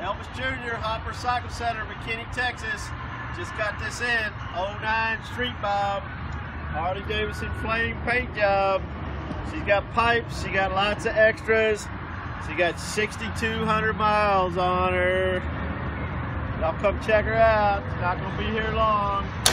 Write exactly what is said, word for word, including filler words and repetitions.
Elvis Junior Hopper Cycle Center, McKinney, Texas. Just got this in. oh nine Street Bob. Harley-Davidson flame paint job. She's got pipes. She got lots of extras. She got sixty-two hundred miles on her. Y'all come check her out. She's not going to be here long.